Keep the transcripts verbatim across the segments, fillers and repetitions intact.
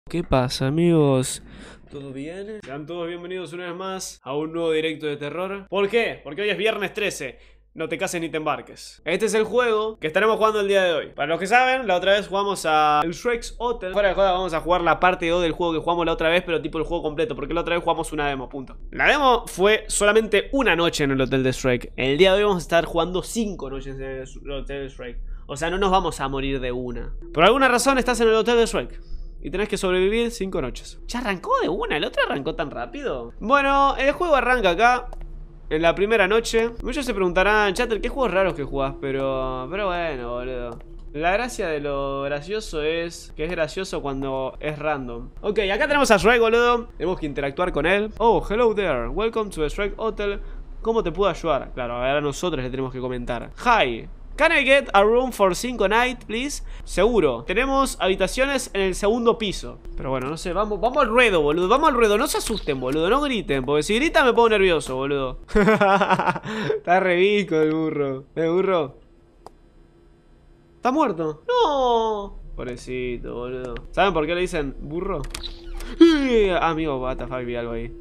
¿Qué pasa, amigos? ¿Todo bien? Sean todos bienvenidos una vez más a un nuevo directo de terror. ¿Por qué? Porque hoy es viernes trece. No te cases ni te embarques. Este es el juego que estaremos jugando el día de hoy. Para los que saben, la otra vez jugamos a el Shrek's Hotel. Fuera de joda, vamos a jugar la parte dos del juego que jugamos la otra vez, pero tipo el juego completo, porque la otra vez jugamos una demo, punto. La demo fue solamente una noche en el hotel de Shrek. El día de hoy vamos a estar jugando cinco noches en el hotel de Shrek. O sea, no nos vamos a morir de una. Por alguna razón estás en el hotel de Shrek y tenés que sobrevivir cinco noches. ¿Ya arrancó de una? ¿El otro arrancó tan rápido? Bueno, el juego arranca acá en la primera noche. Muchos se preguntarán, Chatter, ¿qué juegos raros que jugás? Pero, pero bueno, boludo. La gracia de lo gracioso es que es gracioso cuando es random. Ok, acá tenemos a Shrek, boludo. Tenemos que interactuar con él. Oh, hello there. Welcome to the Shrek Hotel. ¿Cómo te puedo ayudar? Claro, ahora nosotros le tenemos que comentar. Hi. Can I get a room for cinco night, please? Seguro. Tenemos habitaciones en el segundo piso. Pero bueno, no sé, vamos, vamos al ruedo, boludo. Vamos al ruedo, no se asusten, boludo. No griten, porque si gritan me pongo nervioso, boludo. Está re bico el burro. ¿El burro? ¿Está muerto? No. Pobrecito, boludo. ¿Saben por qué le dicen burro? Amigo, what the fuck, vi algo ahí.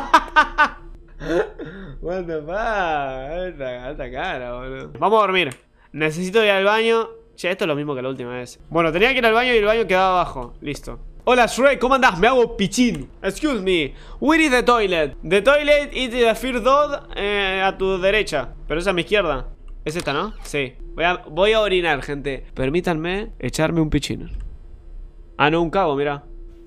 What the fuck. Alta, alta cara, boludo. Vamos a dormir. Necesito ir al baño. Che, esto es lo mismo que la última vez. Bueno, tenía que ir al baño y el baño quedaba abajo. Listo. Hola Shrek, ¿cómo andás? Me hago pichín. Excuse me, where is the toilet? The toilet is the first door, eh, a tu derecha. Pero esa a mi izquierda. Es esta, ¿no? Sí. Voy a, voy a orinar, gente. Permítanme echarme un pichín. Ah, no, un cago, mira.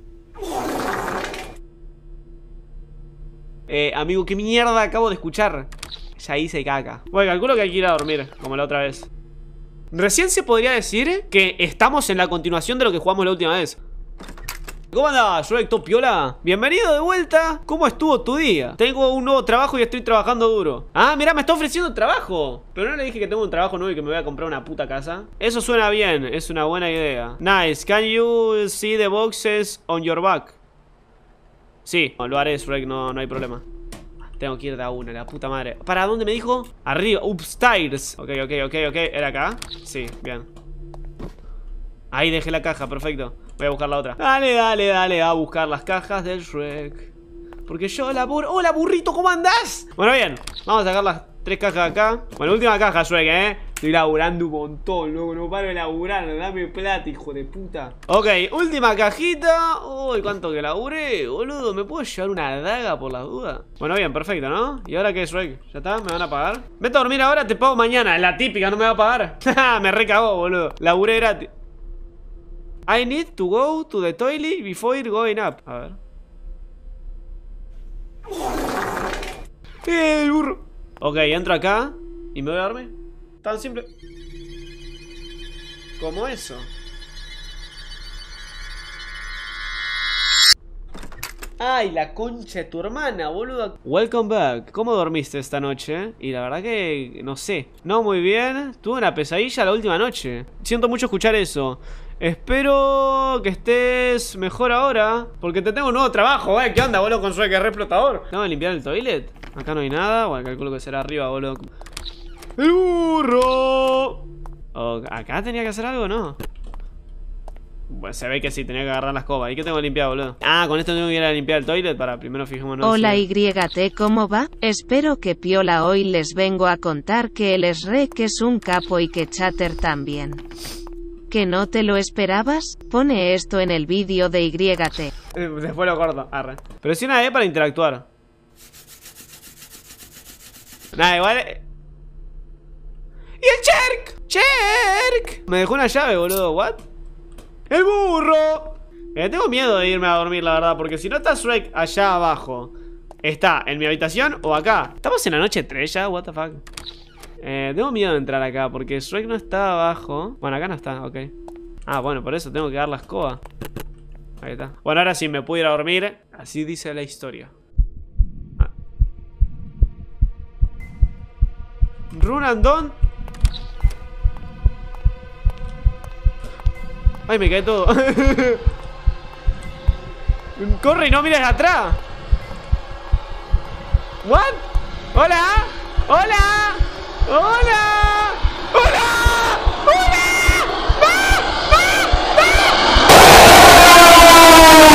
Eh, amigo, ¿qué mierda acabo de escuchar? Ya hice caca. Bueno, calculo que hay que ir a dormir, como la otra vez. Recién se podría decir que estamos en la continuación de lo que jugamos la última vez. ¿Cómo andás, Shrek? ¿Todo piola? Bienvenido de vuelta. ¿Cómo estuvo tu día? Tengo un nuevo trabajo y estoy trabajando duro. Ah, mirá, me está ofreciendo trabajo. Pero no le dije que tengo un trabajo nuevo y que me voy a comprar una puta casa. Eso suena bien, es una buena idea. Nice, can you see the boxes on your back? Sí, lo haré, Shrek, no, no hay problema. Tengo que ir de a una, la puta madre. ¿Para dónde me dijo? Arriba, upstairs. Ok, ok, ok, ok. ¿Era acá? Sí, bien. Ahí dejé la caja, perfecto. Voy a buscar la otra. Dale, dale, dale, a buscar las cajas del Shrek. Porque yo laburo. ¡Hola, burrito! ¿Cómo andás? Bueno, bien, vamos a sacar las tres cajas acá. Bueno, última caja, Shrek, ¿eh? Estoy laburando un montón, loco. No paro de laburar. Dame plata, hijo de puta. Ok, última cajita. Uy, cuánto que laburé, boludo. ¿Me puedo llevar una daga por las dudas? Bueno, bien, perfecto, ¿no? ¿Y ahora qué, Shrek? ¿Ya está? ¿Me van a pagar? Vete a dormir ahora, te pago mañana. La típica, ¿no me va a pagar? Me recagó, boludo. Laburé gratis. I need to go to the toilet before going up. A ver. ¡Eh, el burro! Ok, entro acá y me voy a dormir. Tan simple como eso. Ay, la concha de tu hermana, boludo. Welcome back. ¿Cómo dormiste esta noche? Y la verdad que no sé. No muy bien. Tuve una pesadilla la última noche. Siento mucho escuchar eso. Espero que estés mejor ahora, porque te tengo un nuevo trabajo, ¿eh? ¿Qué onda, boludo? Con Shrek, que es re explotador. ¿Tengo que limpiar el toilet? Acá no hay nada. Bueno, calculo que será arriba, boludo. ¡El burro! Oh, ¿acá tenía que hacer algo o no? Pues se ve que sí, tenía que agarrar la escoba. ¿Y qué tengo que limpiar, boludo? Ah, con esto tengo que ir a limpiar el toilet. Para primero fijémonos. Hola Y T, ¿cómo va? Espero que piola. Hoy les vengo a contar que el Shrek es un capo y que Chatter también. ¿Que no te lo esperabas? Pone esto en el vídeo de Y T. Después lo corto, arre. Presiona E para interactuar. Nada, igual. ¡Y el Cherk! ¡Cherk! Me dejó una llave, boludo, ¿what? ¡El burro! Eh, tengo miedo de irme a dormir, la verdad, porque si no está Shrek allá abajo, ¿está en mi habitación o acá? ¿Estamos en la noche tres ya? What the fuck. Eh, tengo miedo de entrar acá porque Shrek no está abajo. Bueno, acá no está, ok. Ah, bueno, por eso tengo que dar la escoba. Ahí está. Bueno, ahora sí me puedo ir a dormir. Así dice la historia. Ah. Run and Don. Ay, me cae todo. Corre y no mires atrás. What? Hola. Hola. ¡Hola! ¡Hola! ¡Hola! ¡Ah! ¡Ah! ¡Ah!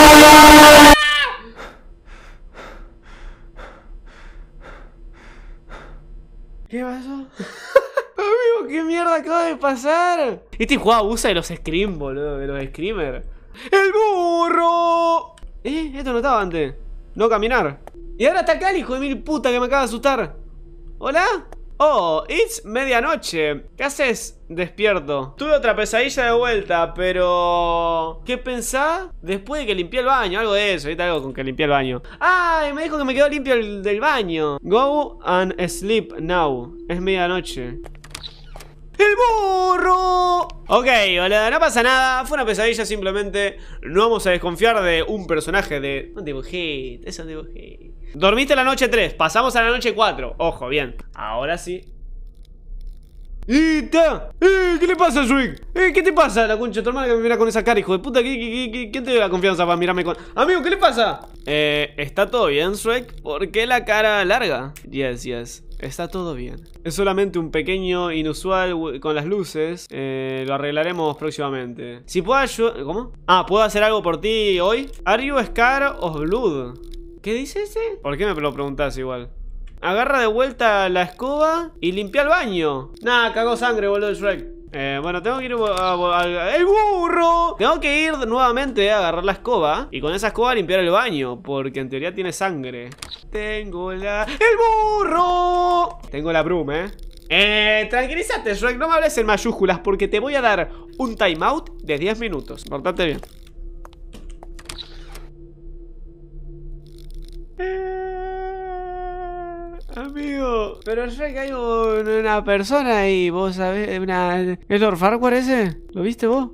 acaba de pasar? Este juego abusa de los scream, boludo. De los screamers. ¡El burro! Eh, esto no estaba antes. No caminar. Y ahora está acá el hijo de mil puta que me acaba de asustar. ¿Hola? Oh, it's medianoche. ¿Qué haces despierto? Tuve otra pesadilla de vuelta, pero... ¿qué pensás? Después de que limpié el baño, algo de eso, ¿viste? Algo con que limpié el baño. ¡Ay! Me dijo que me quedó limpio el del baño. Go and sleep now. Es medianoche. ¡El burro! Ok, boludo, no pasa nada. Fue una pesadilla simplemente. No vamos a desconfiar de un personaje de... un dibujito, es un dibujito. Dormiste la noche tres, pasamos a la noche cuatro. Ojo, bien, ahora sí. ¡Ita! ¡Eh! ¿Qué le pasa a Shrek? ¿Eh? ¿Qué te pasa? La concha de tu hermana que me mira con esa cara, hijo de puta. ¿Qué, qué, qué, ¿Quién te dio la confianza para mirarme con...? Amigo, ¿qué le pasa? Eh, ¿está todo bien, Shrek? ¿Por qué la cara larga? Yes, yes. Está todo bien. Es solamente un pequeño inusual con las luces. Eh, lo arreglaremos próximamente. Si puedo ayudar... ¿Cómo? Ah, ¿puedo hacer algo por ti hoy? ¿Are you scared of blood? ¿Qué dice ese? ¿Por qué me lo preguntás igual? Agarra de vuelta la escoba y limpia el baño. Nah, cagó sangre, boludo, Shrek. Eh, bueno, tengo que ir a, a, a, ¡el burro! Tengo que ir nuevamente a agarrar la escoba y con esa escoba limpiar el baño, porque en teoría tiene sangre. Tengo la... ¡el burro! Tengo la broom, eh. Eh, tranquilízate, Shrek, no me hables en mayúsculas porque te voy a dar un timeout de diez minutos. Portate bien. Amigo, pero Shrek, hay un, una persona ahí, vos sabés, una... ¿Es Lord Farquaad ese? ¿Lo viste vos?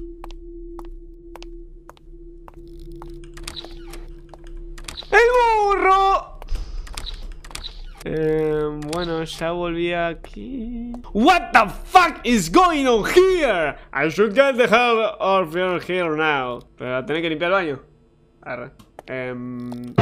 ¡El burro! Eh, bueno, ya volví aquí. What the fuck is going on here? I should get the hell of here now. Pero tenés que limpiar el baño. Arre. Um...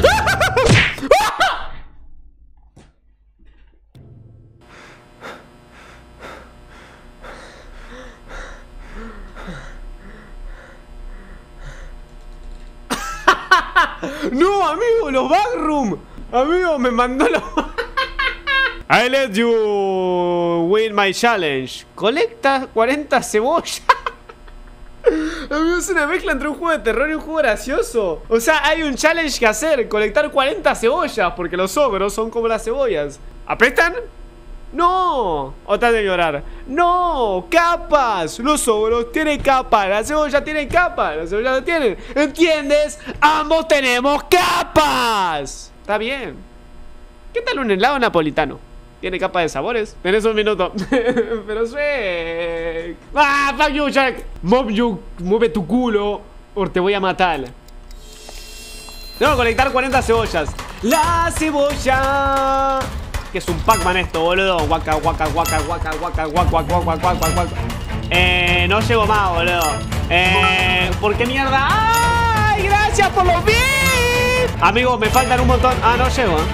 No, amigo, los backroom. Amigo, me mandó los... I let you win my challenge. Colecta cuarenta cebollas. Amigo, es una mezcla entre un juego de terror y un juego gracioso. O sea, hay un challenge que hacer: colectar cuarenta cebollas, porque los ogros son como las cebollas. ¿Apestan? ¡No! Otra de llorar. ¡No! ¡Capas! Los ogros tienen capas. La cebolla tiene capas. La cebolla no tienen. ¿Entiendes? ¡Ambos tenemos capas! Está bien. ¿Qué tal un helado napolitano? Tiene capa de sabores. Tenés un minuto. Pero Shrek. ¡Ah! ¡Fuck you, Shrek! Move you. Mueve tu culo o te voy a matar. Tengo que colectar cuarenta cebollas. La cebolla. Que es un Pac-Man esto, boludo. Guaca, guaca, guaca, guaca, guaca, guaca, guaca, guaca, guaca, guaca. Eh, no llego más, boludo. Eh, ¿por qué mierda? ¡Ay! Gracias por los bits. Amigos, me faltan un montón. Ah, no llego, eh.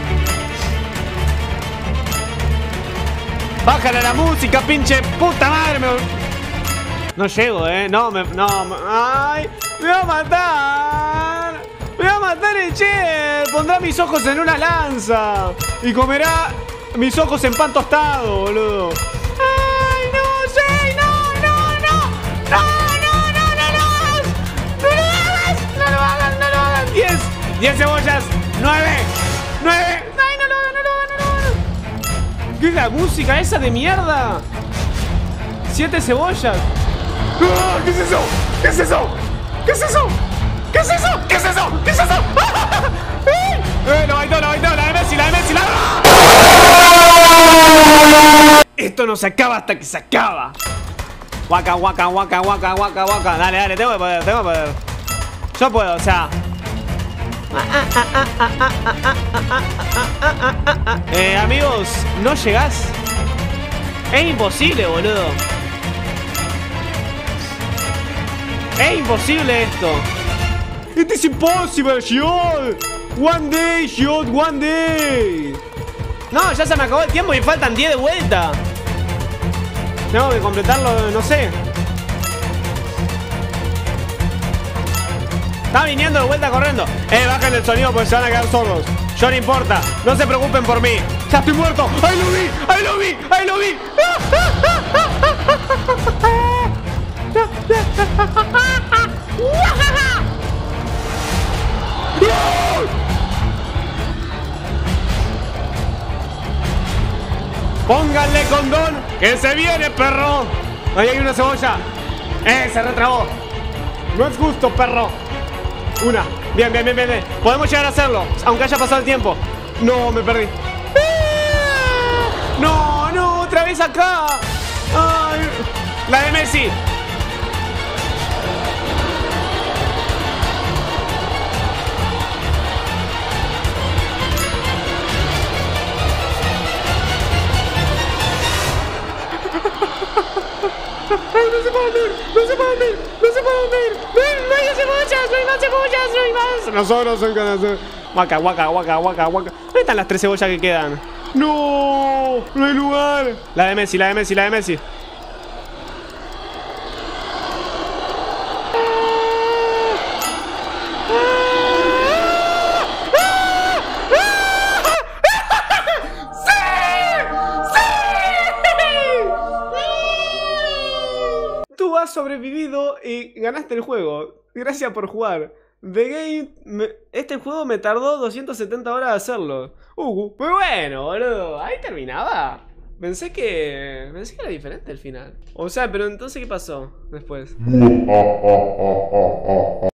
Bájale la música, pinche puta madre. Me... No llego, eh. No, me. No, me... ¡Ay! ¡Me va a matar! ¡Me va a matar el chef! Pondrá mis ojos en una lanza y comerá mis ojos en pan tostado, boludo. ¡Ay, no sé! ¡No, no, no! ¡No, no, no, no, no! ¡No lo hagas! ¡No lo hagas, no lo hagas! ¡Diez! ¡Diez cebollas! ¡Nueve! ¡Nueve! ¡Ay, no lo hagas, no lo hagas, no lo hagas! ¿Qué es la música esa de mierda? ¡Siete cebollas! ¡Ah! ¿Qué es eso? ¿Qué es eso? ¿Qué es eso? ¿Qué es eso? ¿Qué es eso? ¿Qué es eso? ¡Eh! ¡Lo baitó, lo baitó! ¡La de Messi, la de Messi! ¡La... Esto no se acaba hasta que se acaba. Guaca, guaca, guaca, guaca, guaca, guaca. Dale, dale, tengo que poder, tengo que poder. Yo puedo, o sea. Eh, amigos, ¿no llegás? Es imposible, boludo. Es imposible esto. It is impossible, Shield. One day, Shield, one day. No, ya se me acabó el tiempo y faltan diez de vuelta. Tengo que completarlo, no sé. Está viniendo de vuelta corriendo. Eh, bajen el sonido porque se van a quedar sordos. Yo no importa, no se preocupen por mí. Ya estoy muerto. ¡Ahí lo vi! ¡Ahí lo vi! ¡Ahí lo vi! ¡Ah, ah, ah, ah! Pónganle condón, que se viene, perro. Ahí hay una cebolla. Eh, se retrabó. No es justo, perro. Una. Bien, bien, bien, bien, bien. Podemos llegar a hacerlo, aunque haya pasado el tiempo. No, me perdí. No, no, otra vez acá. Ay. La de Messi. No se puede ver, no se puede ver, no se puede ver. No, no hay cebollas, no hay más cebollas, no hay más. Nosotros soy ganador. Guaca, guaca, guaca, guaca, guaca. ¿Dónde están las tres cebollas que quedan? No, no hay lugar. La de Messi, la de Messi, la de Messi. Tú has sobrevivido y ganaste el juego. Gracias por jugar. The Game... Me, este juego me tardó doscientas setenta horas hacerlo. Uh, muy bueno, boludo. Ahí terminaba. Pensé que... Pensé que era diferente el final. O sea, pero entonces, ¿qué pasó después?